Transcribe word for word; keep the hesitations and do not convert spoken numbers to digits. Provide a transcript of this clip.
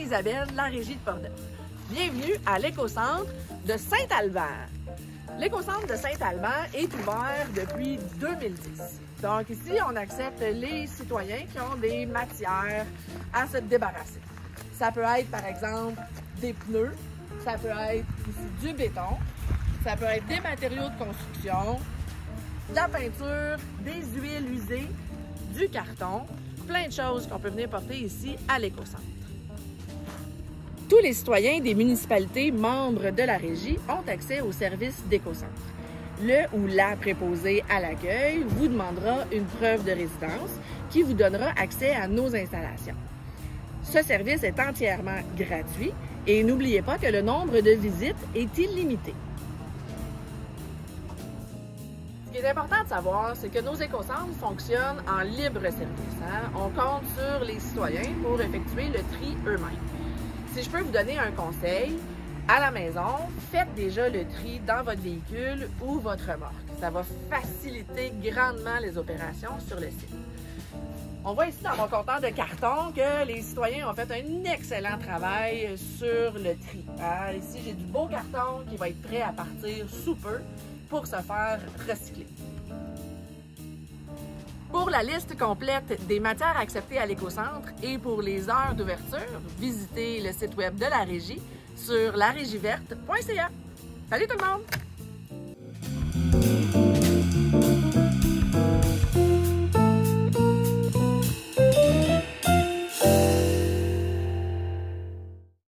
Isabelle, la régie de Portneuf. Bienvenue à l'éco-centre de Saint-Albert. L'éco-centre de Saint-Albert est ouvert depuis deux mille dix. Donc ici, on accepte les citoyens qui ont des matières à se débarrasser. Ça peut être par exemple des pneus, ça peut être ici du béton, ça peut être des matériaux de construction, de la peinture, des huiles usées, du carton, plein de choses qu'on peut venir porter ici à l'éco-centre. Tous les citoyens des municipalités membres de la régie ont accès au service d'éco-centre. Le ou la préposé à l'accueil vous demandera une preuve de résidence qui vous donnera accès à nos installations. Ce service est entièrement gratuit et n'oubliez pas que le nombre de visites est illimité. Ce qui est important de savoir, c'est que nos éco-centres fonctionnent en libre service. Hein? On compte sur les citoyens pour effectuer le tri eux-mêmes. Si je peux vous donner un conseil, à la maison, faites déjà le tri dans votre véhicule ou votre remorque. Ça va faciliter grandement les opérations sur le site. On voit ici dans mon compteur de carton que les citoyens ont fait un excellent travail sur le tri. Ah, ici, j'ai du beau carton qui va être prêt à partir sous peu pour se faire recycler. Pour la liste complète des matières acceptées à l'éco-centre et pour les heures d'ouverture, visitez le site web de la Régie sur la régie verte point c a. Salut tout le monde!